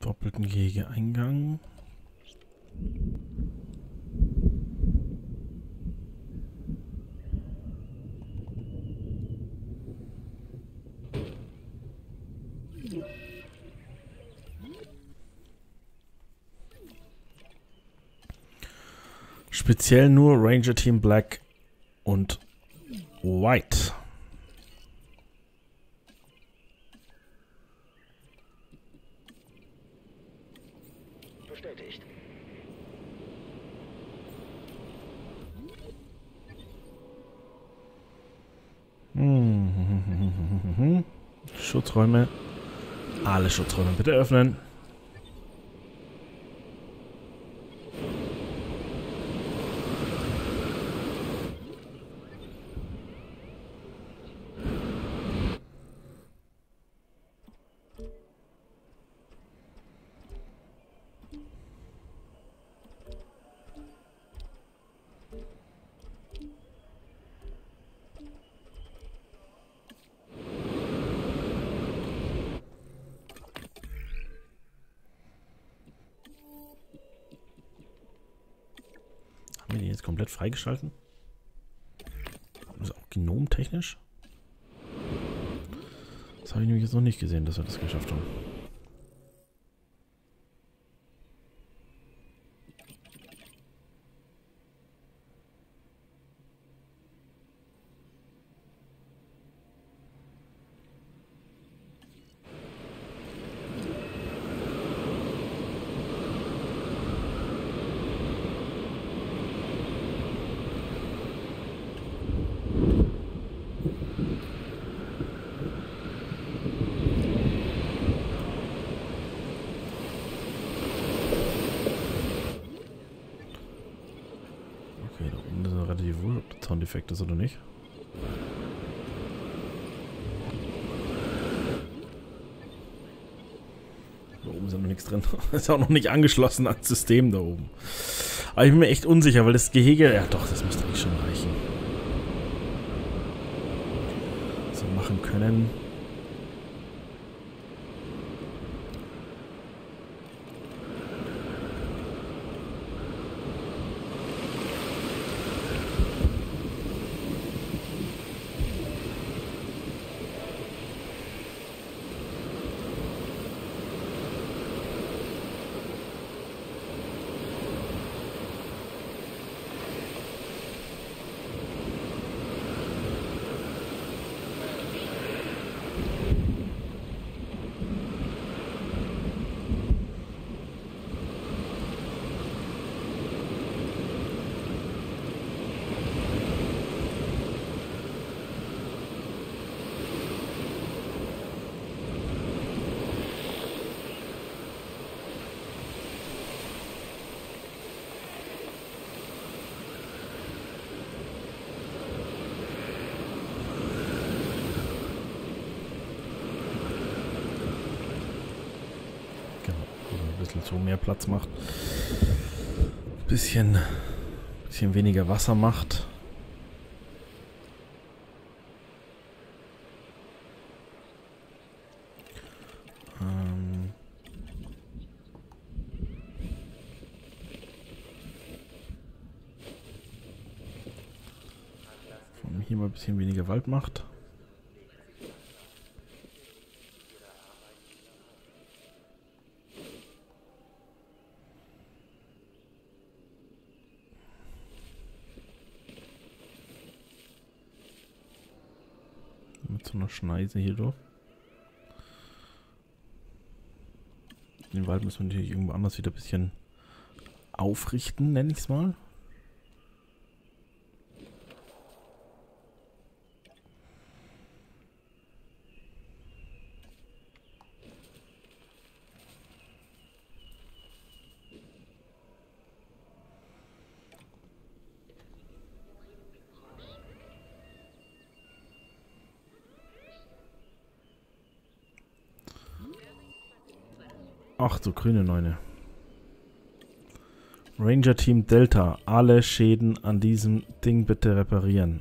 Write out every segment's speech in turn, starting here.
Doppelten Gehege-Eingang. Speziell nur Ranger Team Black und White. Bestätigt. Schutzräume. Alle Schutzräume bitte öffnen. Haben wir die jetzt komplett freigeschalten? Das ist auch gnomtechnisch? Das habe ich nämlich jetzt noch nicht gesehen, dass wir das geschafft haben. Okay, da oben ist er relativ wohl, ob der Soundeffekt ist oder nicht. Da oben ist ja noch nichts drin. Ist auch noch nicht angeschlossen ans System da oben. Aber ich bin mir echt unsicher, weil das Gehege... Ja doch, das müsste eigentlich schon reichen. So machen können. So mehr Platz macht. Bisschen weniger Wasser macht. Hier mal ein bisschen weniger Wald macht. Mit so einer Schneise hier durch. Den Wald müssen wir natürlich irgendwo anders wieder ein bisschen aufrichten, nenne ich es mal. Ach du grüne Neune. Ranger Team Delta. Alle Schäden an diesem Ding bitte reparieren.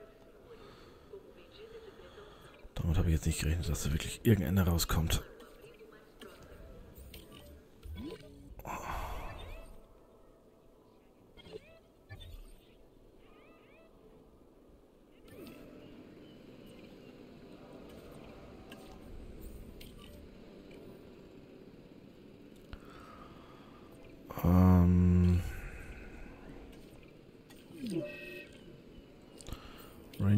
Damit habe ich jetzt nicht gerechnet, dass da wirklich irgendeiner rauskommt.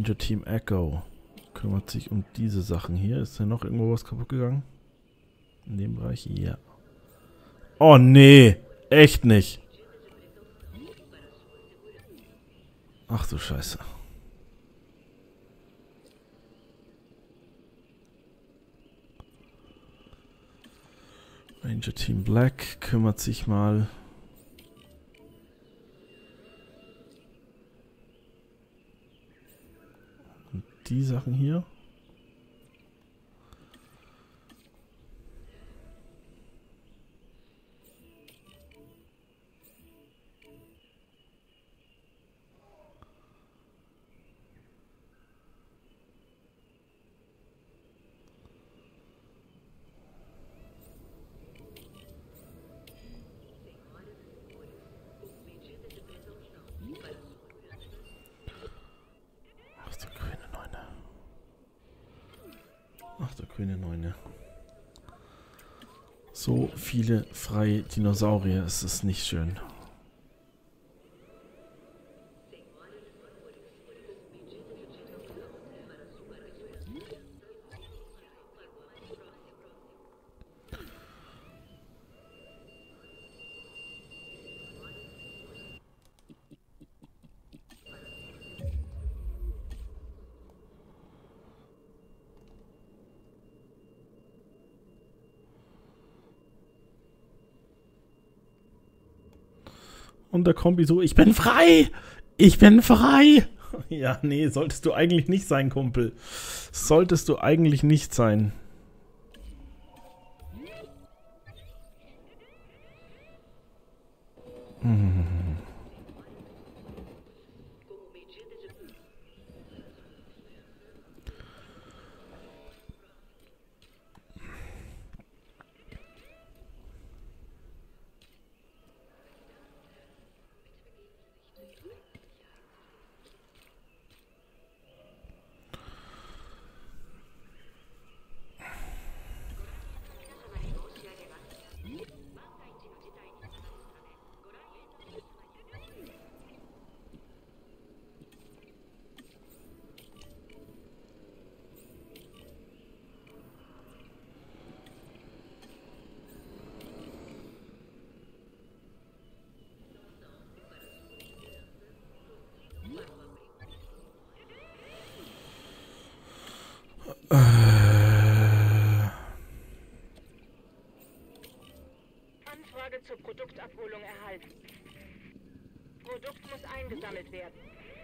Ranger Team Echo kümmert sich um diese Sachen hier. Ist da noch irgendwo was kaputt gegangen? In dem Bereich? Ja. Oh nee, echt nicht. Ach du Scheiße. Ranger Team Black kümmert sich mal. Und die Sachen hier. Ach, der grüne Neune. So viele freie Dinosaurier, es ist nicht schön. Und der Kombi so, ich bin frei! Ich bin frei! Ja, nee, solltest du eigentlich nicht sein, Kumpel. Solltest du eigentlich nicht sein. Anfrage zur Produktabholung erhalten. Produkt muss eingesammelt werden.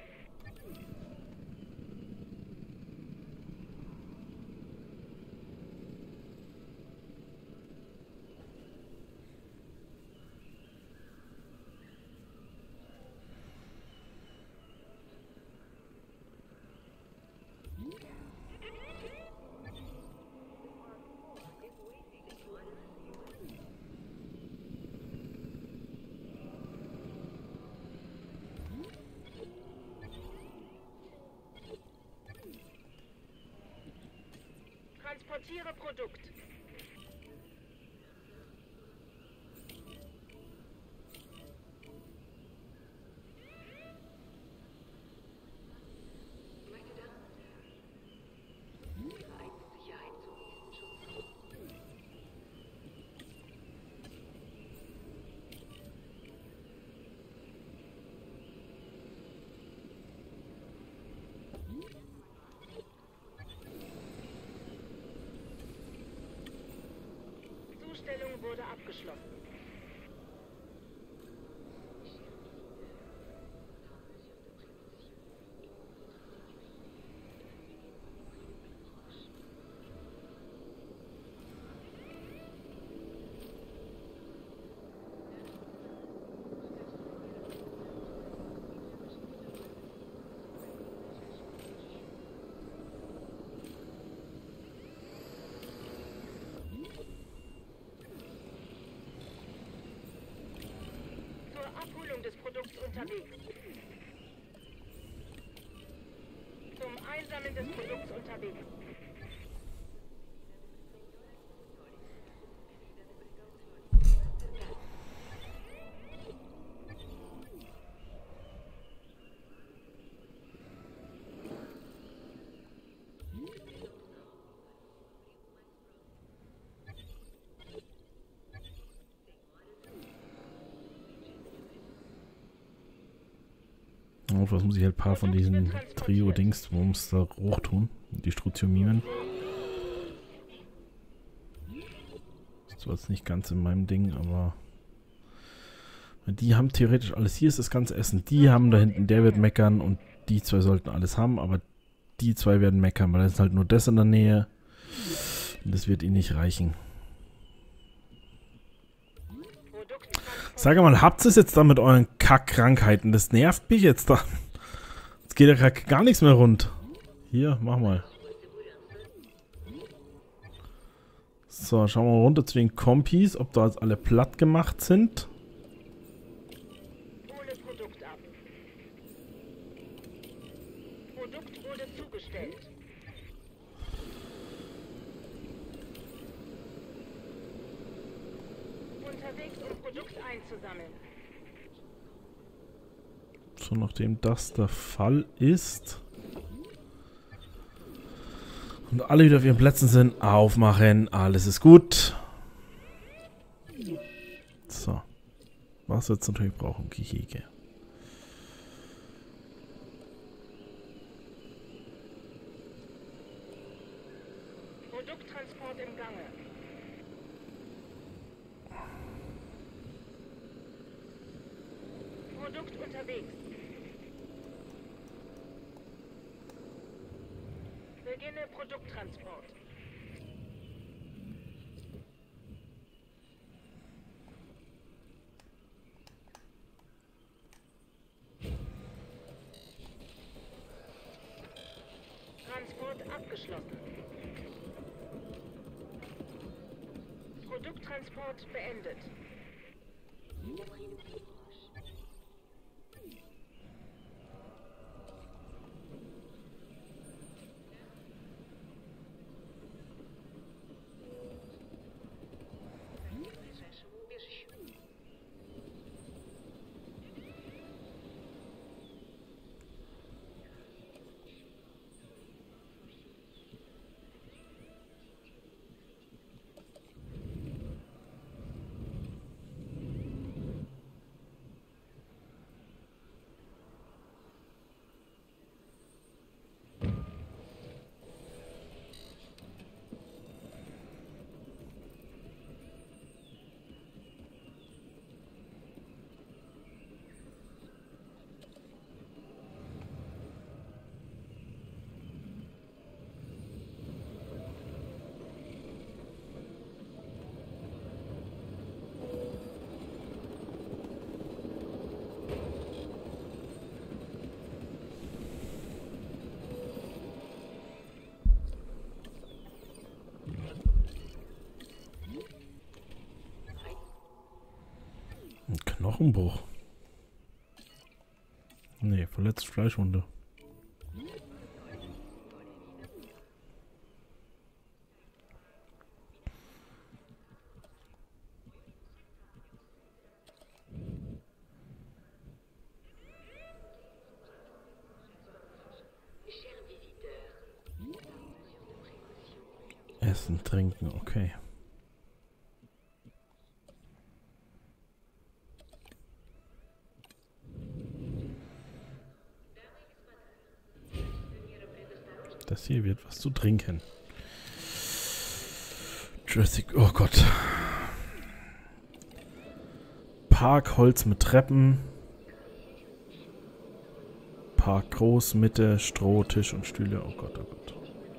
Transportiere Produkt. Zustellung wurde abgeschlossen. Abholung des Produkts unterwegs. Zum Einsammeln des Produkts unterwegs. notfalls muss ich halt ein paar von diesen Trio-Dings da hoch tun. Die Strutiomimen. Ist zwar jetzt nicht ganz in meinem Ding, aber die haben theoretisch alles. Hier ist das ganze Essen. Die haben da hinten, der wird meckern und die zwei sollten alles haben, aber die zwei werden meckern, weil da ist halt nur das in der Nähe. Und das wird ihnen nicht reichen. Sag mal, habt ihr es jetzt da mit euren Kackkrankheiten? Das nervt mich jetzt da. Jetzt geht ja gar nichts mehr rund. Hier, mach mal. So, schauen wir mal runter zu den Kompis, ob da jetzt alle platt gemacht sind. Hole Produkt ab. Produkt wurde zugestellt. Unterwegs, um Produkt einzusammeln. So, nachdem das der Fall ist und alle wieder auf ihren Plätzen sind, aufmachen, alles ist gut. So, was wir jetzt natürlich brauchen, Gehege. Produkttransport im Gange. Produkt unterwegs. Beginne Produkttransport. Transport abgeschlossen. Produkttransport beendet. Ein Knochenbruch. Nee, verletzt Fleischwunde. Essen, trinken, okay. Das hier wird was zu trinken. Jurassic, oh Gott. Parkholz mit Treppen. Park groß, Mitte, Stroh, Tisch und Stühle. Oh Gott, oh Gott.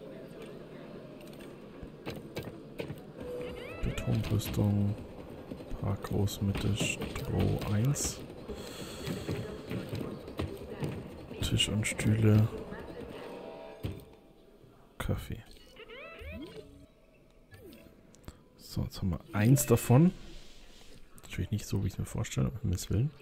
Betonbrüstung. Park groß, Mitte, Stroh 1. Tisch und Stühle. Kaffee. So, jetzt haben wir eins davon. Natürlich nicht so, wie ich es mir vorstelle, um Himmels Willen.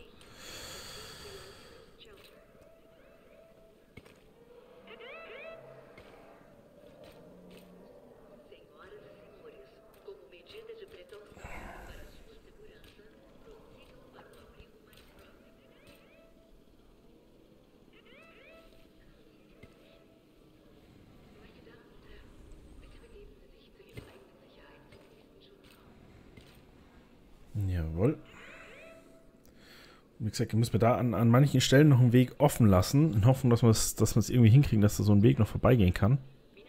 Jawohl. Wie gesagt, müssen wir da an manchen Stellen noch einen Weg offen lassen, in Hoffnung, dass wir es irgendwie hinkriegen, dass da so ein Weg noch vorbeigehen kann.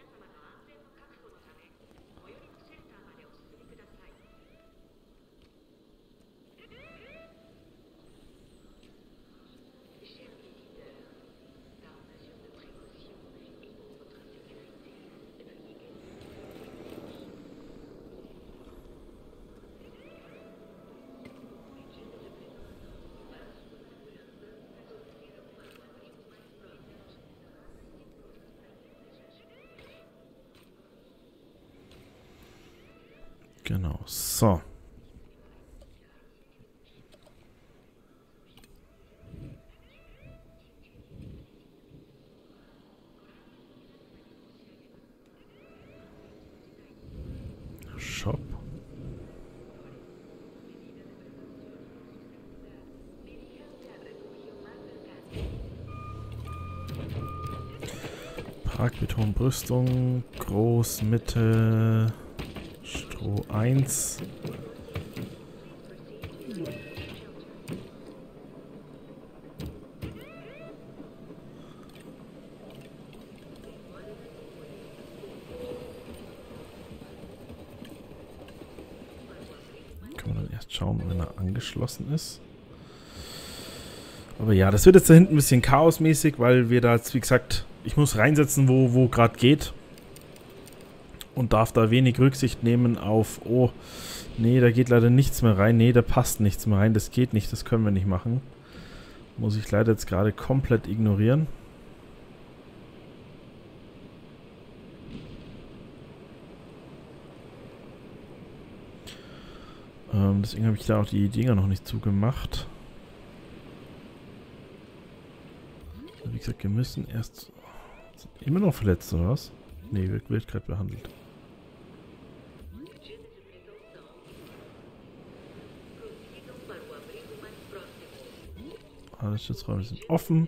Genau, so. Shop. Parkbetonbrüstung, Groß, Mitte, Stroh 1. Kann man dann erst schauen, wenn er angeschlossen ist. Aber ja, das wird jetzt da hinten ein bisschen chaosmäßig, weil wir da jetzt, wie gesagt, ich muss reinsetzen, wo gerade geht. Und darf da wenig Rücksicht nehmen auf, oh, nee, da geht leider nichts mehr rein. Nee, da passt nichts mehr rein. Das geht nicht, das können wir nicht machen. Muss ich leider jetzt gerade komplett ignorieren. Deswegen habe ich da auch die Dinger noch nicht zugemacht. Wie gesagt, wir müssen erst... Immer noch verletzt, oder was? Nee, wird gerade behandelt. Alle Schutzräume sind offen.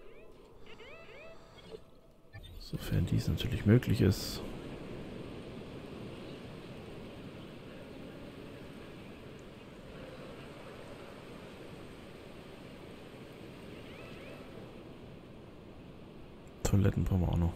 Sofern dies natürlich möglich ist. Toiletten brauchen wir auch noch.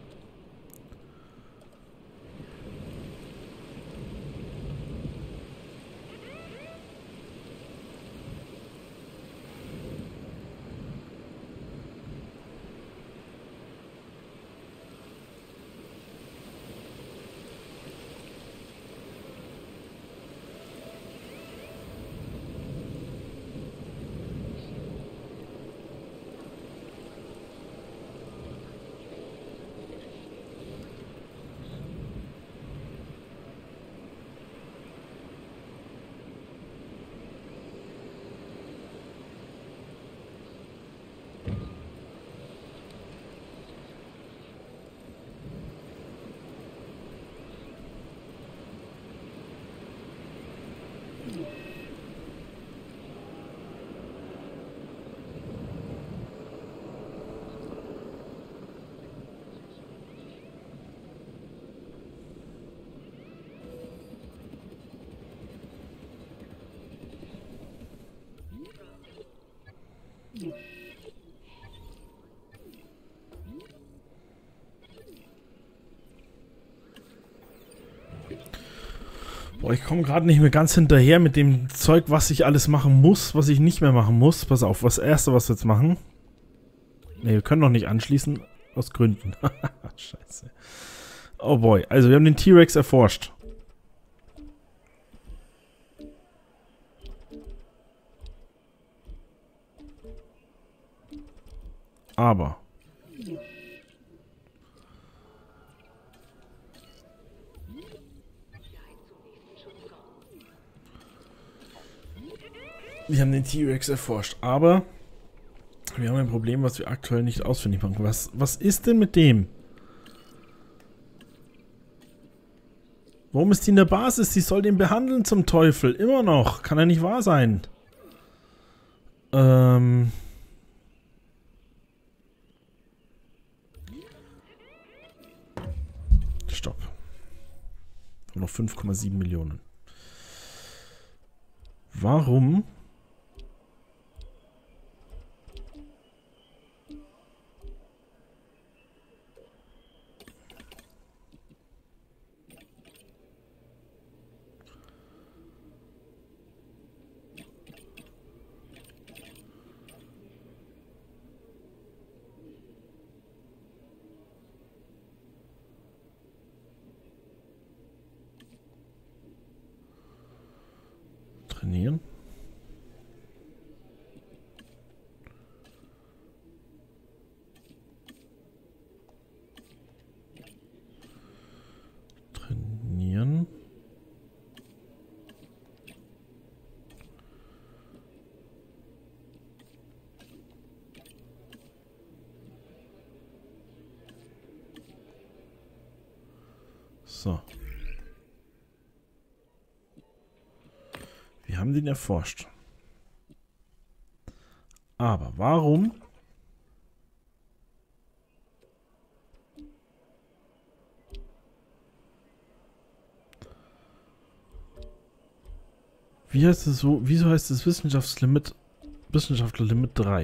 Boah, ich komme gerade nicht mehr ganz hinterher mit dem Zeug, was ich alles machen muss, was ich nicht mehr machen muss. Pass auf, das Erste, was wir jetzt machen. Ne, wir können noch nicht anschließen, aus Gründen. Scheiße. Oh boy, also wir haben den T-Rex erforscht. Aber... Wir haben den T-Rex erforscht, aber wir haben ein Problem, was wir aktuell nicht ausfindig machen. Was ist denn mit dem? Warum ist die in der Basis? Sie soll den behandeln zum Teufel. Immer noch. Kann ja nicht wahr sein. Stopp. Noch 5,7 Millionen. Warum Trainieren. Trainieren. So. Wir haben den erforscht. Aber warum? Wie heißt es so? Wieso heißt es Wissenschaftlerlimit 3?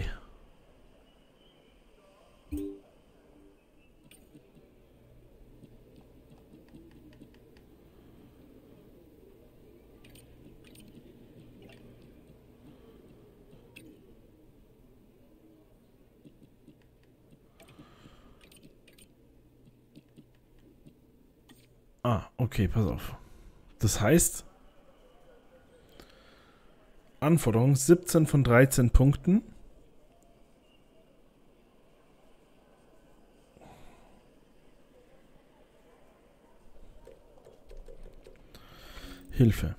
Ah, okay, pass auf. Das heißt, Anforderung 17 von 13 Punkten. Hilfe.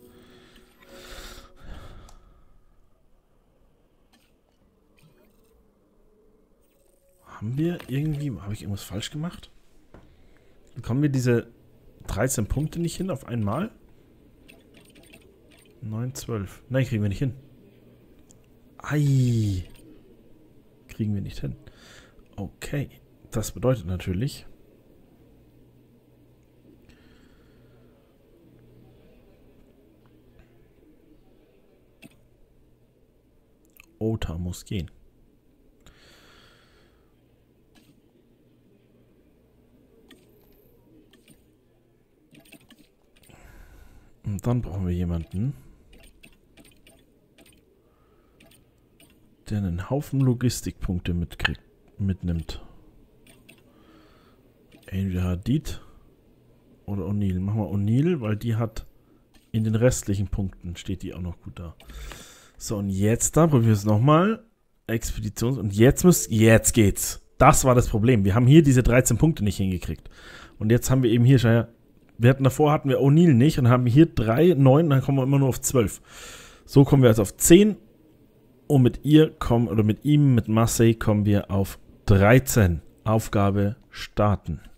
Haben wir irgendwie, habe ich irgendwas falsch gemacht? Bekommen wir diese 13 Punkte nicht hin auf einmal? 9, 12. Nein, kriegen wir nicht hin. Ei. Kriegen wir nicht hin. Okay. Das bedeutet natürlich... Ota muss gehen. Und dann brauchen wir jemanden, der einen Haufen Logistikpunkte mitnimmt. Entweder Hadid oder O'Neill. Machen wir O'Neill, weil die hat in den restlichen Punkten steht die auch noch gut da. So, und jetzt da probieren wir es nochmal. Expeditions... Und jetzt geht's. Das war das Problem. Wir haben hier diese 13 Punkte nicht hingekriegt. Und jetzt haben wir eben hier schon... Davor hatten wir O'Neill nicht und haben hier 3, 9 und dann kommen wir immer nur auf 12. So kommen wir jetzt auf 10 und mit ihm, mit Marseille kommen wir auf 13. Aufgabe starten.